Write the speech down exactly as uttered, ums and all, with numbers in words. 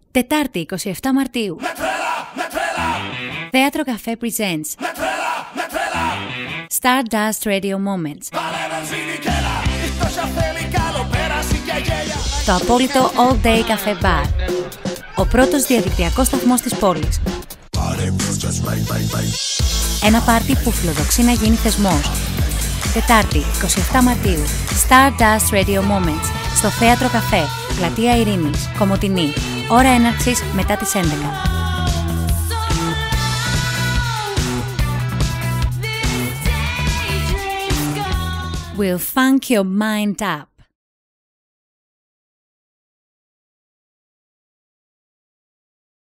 Τετάρτη, εικοστή εβδόμη Μαρτίου. Θέατρο Καφέ presents Stardust Radio Moments. Το απόλυτο All Day Cafe Bar. Ο πρώτος διαδικτυακός σταθμός της πόλης. Ένα πάρτι που φιλοδοξεί να γίνει θεσμός. Τετάρτη, εικοστή εβδόμη Μαρτίου. Stardust Radio Moments. Στο Θέατρο Καφέ, Πλατεία Ειρήνης, Κομοτηνή. Ώρα έναρξης μετά τις έντεκα. We'll funk your mind up.